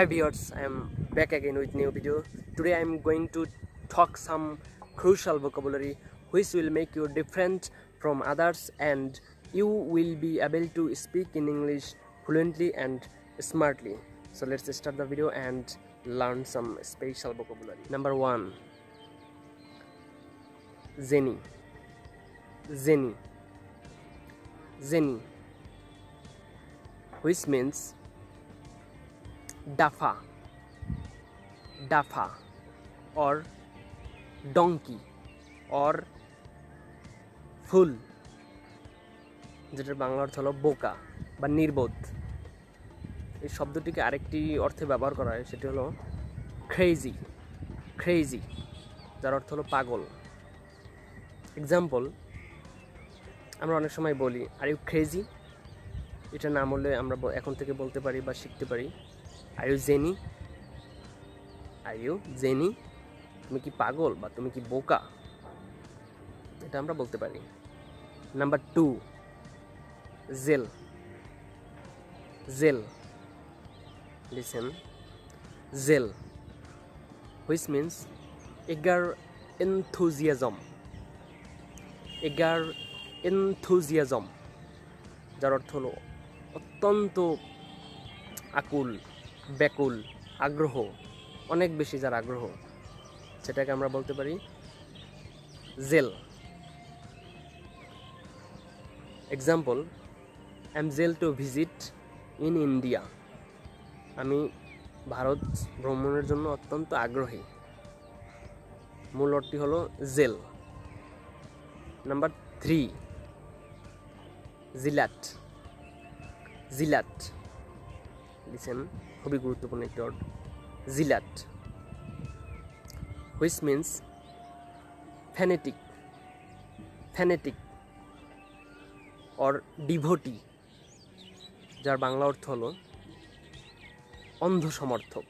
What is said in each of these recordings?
Hi viewers, I am back again with new video. Today I am going to talk some crucial vocabulary which will make you different from others and you will be able to speak in English fluently and smartly. So let's start the video and learn some special vocabulary. Number 1. Zeni. Zeni. Zeni, which means dafa, dafa, or donkey, or ফুল, যেটার বাংলা অর্থ হলো বোকা বা নির্বোধ। এই শব্দটিকে আরেকটি অর্থে ব্যবহার করা হয়, সেটি হলো ক্রেজি, ক্রেজি, যার অর্থ হলো পাগল। এক্সাম্পল, আমরা অনেক সময় বলি আর ইউ ক্রেজি, এটা না বললে আমরা এখন থেকে বলতে পারি বা শিখতে পারি are you zany, are you zany, তুমি কি পাগল বা তুমি কি বোকা, এটা আমরা বলতে পারি। Number 2, zeal. Zeal, listen, zeal, which means eager enthusiasm, eager enthusiasm, যার অর্থ হলো অত্যন্ত আকুল, ব্যাকুল, আগ্রহ, অনেক বেশি যার আগ্রহ, সেটাকে আমরা বলতে পারি zeal. Example, I am zeal to visit in India, আমি ভারত ভ্রমণের জন্য অত্যন্ত আগ্রহী। মূল অর্থটি হলো zeal. Number 3, zealot. Zealot, listen, খুবই গুরুত্বপূর্ণ একটি word, zealot, which means fanatic, fanatic or devotee, যার বাংলা অর্থ হলো অন্ধ সমর্থক।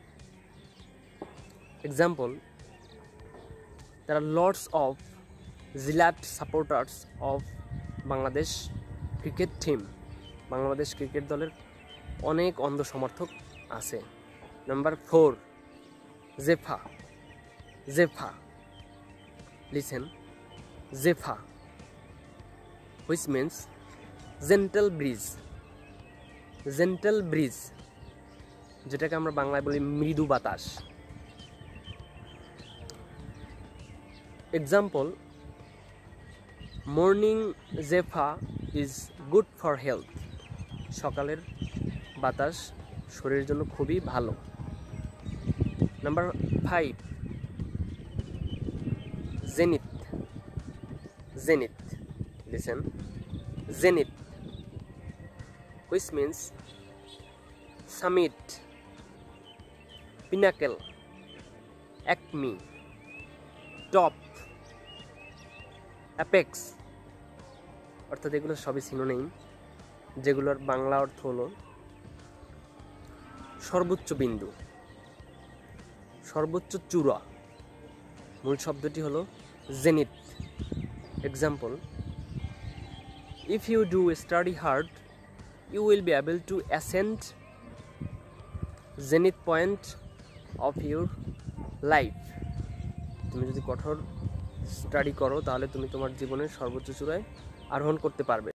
Example, there are lots of zealot supporters of Bangladesh cricket team, Bangladesh cricket দলের অনেক অন্ধ সমর্থক আছে। Number 4, zephyr. Zephyr, listen, zephyr, which means gentle breeze, gentle breeze, যেটাকে আমরা বাংলায় বলি মৃদু বাতাস। Example, morning zephyr is good for health, সকালের বাতাস শরীরের জন্য খুবই ভালো। Number 5, zenith. Zenith, listen, zenith, which means summit, pinnacle, acme, top, apex, অর্থাৎ এগুলো সবই সিনোনিম, যেগুলোর বাংলা অর্থ হলো সর্বোচ্চ বিন্দু, সর্বোচ্চ চূড়া। মূল শব্দটি হলো zenith. Example, if you do study hard you will be able to ascend zenith point of your life, তুমি যদি কঠোর স্টাডি করো তাহলে তুমি তোমার জীবনের সর্বোচ্চ চূড়ায় আরোহণ করতে পারবে।